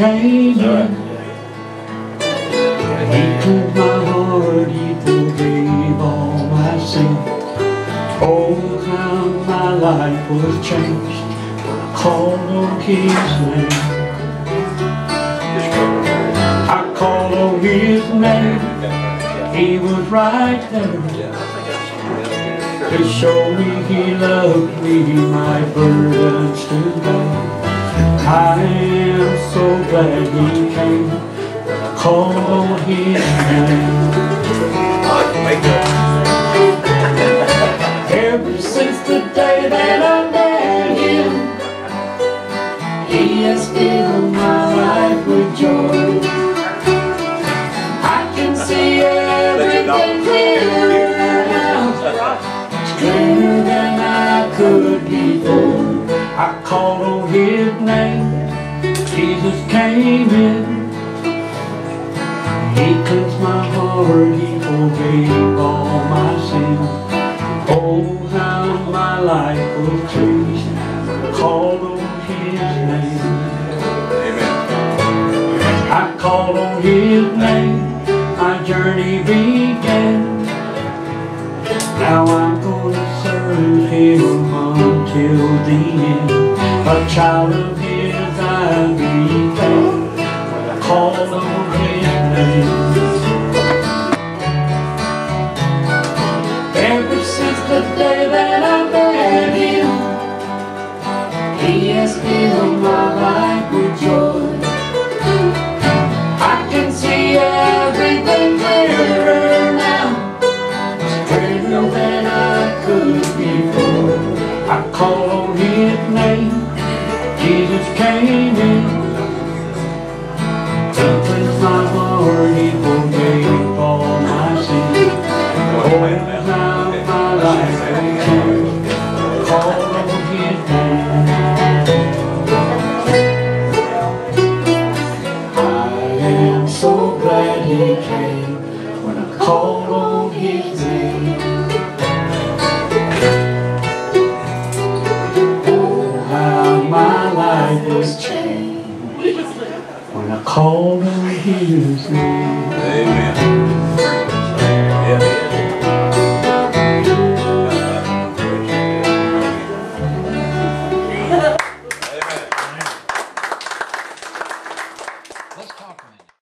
came in. He took my heart, He forgave all my sin. Oh, how my life was changed when I called on His name. I called on His name, He was right there to show me He loved me, my burdens to bear. I am so glad He came when I called on His name. Ever since the day that I met Him, He has filled my life with joy. I can see everything clearer now, clearer than I could before. I called on His name, Jesus came in. He cleansed my heart, He forgave all my sins. Oh, how my life was changed when I called on His name. Amen. I called on His name, my journey began. Now I'm going to serve Him until the end. A child of His I became when I called on His name. Ever since the day that I met Him, He has filled my life with joy. I can see everything clearer now, clearer than I could before. I call on His name, Jesus came in. He cleansed my heart, He forgave all my sins. Oh, how my life will change. Call on His name. I am so glad He came when I called on His name. Was changed when I called on His name.